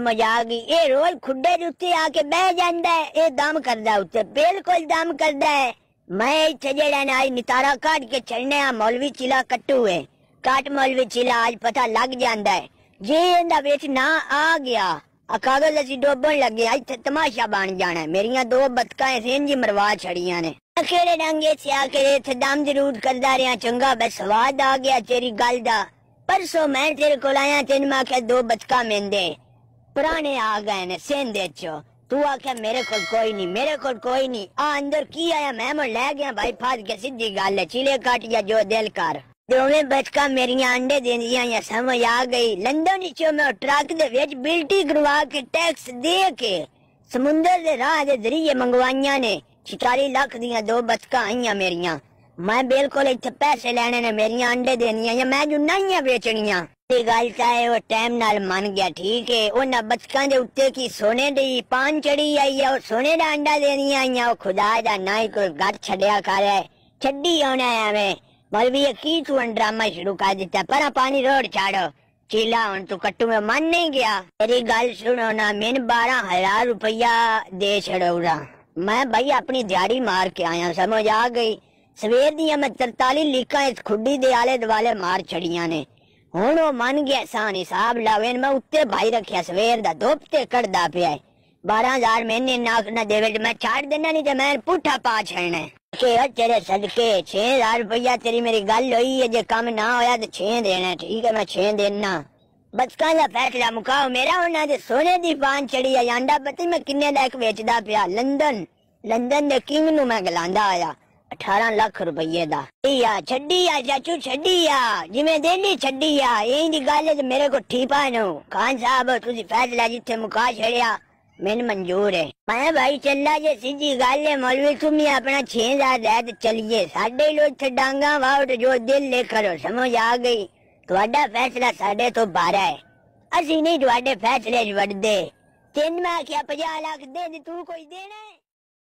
मजाक ही ये रोज खुडे दे उत्ते आके बह जांदा है, ये दम करदा उत्ते बिल्कुल दम करदा है। मैं इत्थे जेड़ा ना नितारा काट के चढ़ने मौलवी चिला कट्टू है, काट मौलवी चिला आज पता लग जांदा है। जे इंदा विच ना आ गया कागज असी डोबन लगे इत्थे तमाशा बन जाना है। मेरिया दो बतकां इंज मरवा छड़ियां ने केड़े डंगे से आके इत्थे दम जरूर करदा रहा। चंगा बस स्वाद आ गया तेरी गल दा। परसों मैं तेरे कोल आया तेन मैं आख्या दो बतका मेंदे पुराने आ गए ने सेंधे चो। तू आख्या मेरे कोल कोई नहीं, मेरे कोल कोई नहीं। आ अंदर की आया मैं मुड़ लै गया भाई फस के सीधी गल है चिले काट या जो दिल कर। दोवें बचका मेरिया अंडे देंदियां या समझ आ गई। लंदन चो मैं ट्रक दे विच बिल्टी करवा के टैक्स दे के समुंदर दे राह दे जरिए मंगवाइयां ने। 40 लाख दियां दो बचका आईयां मेरिया। मैं बिल्कुल इत्थे पैसे लेने ने मेरिया अंडे देनियां या मैं जो नाइयां बेचनियां। गल चाहे वो टाइम नाल मन गया ठीक है। उन्हां बचकां दे उत्ते की सोने दी पान चढ़ी आई है, सोने दा अंडा देनियां आईयां। वो खुदा दा ना ही कोई घर छड्या कर है, छड्डी आना है एवें। मौलवी की तू ड्रामा शुरू कर दिता पर पानी रोड छाड़ो चीला हुन तू कट्टू में मन नहीं गया। तेरी गल सुनो ना मैंने 12,000 रुपया दे छड़ौरा। मैं भाई अपनी दिहाड़ी मार के आया समझ आ गई। सवेर दिया मैं 43 लीकां इस खुड्डी दे आले दुआले मार छड़ियां ने। हुण वो मन गया सान हिसाब लावे मैं उत्ते भाई रखिया सवेर दा धुप ते कड़दा पिया। 12,000 महीने नाक ना देवे मैं छाड़ देना नहीं तो मैं पुठा पा छड़ना के तेरे सदके। 6,000 रुपया तेरी मेरी गल हुई है जे कम ना होया तो 6 देना ठीक है मैं 6 देना। बचकां दा फैसला मुकाओ मेरा उन्हां दे सोने दी पान चढ़ी है। अंडा पता मैं किन्ने लैक बेचदा पिया लंदन दे किंग नू मैं गलांदा आया 18 लाख रुपये दा। छड्डी आ चाचू छड्डी आ जिवें देनी छड्डी आ यही दी गल है मेरे को ठीपा नो। खान साहब तुसी फैसला जिथे मुका छड़िया मैंने मंजूर है। मैं भाई चला जे सीधी गल है मौलवी तुम ही अपना 6,000 दे चलिए साडे लो इत्थे डांगा वाउट जो दिल ले करो समझ आ गई। तुहाडा फैसला साडे तो बाहर है असी नहीं तुहाडे फैसले च वड़दे। तेन मैं आख्या 50 लाख दे तू कोई देना है।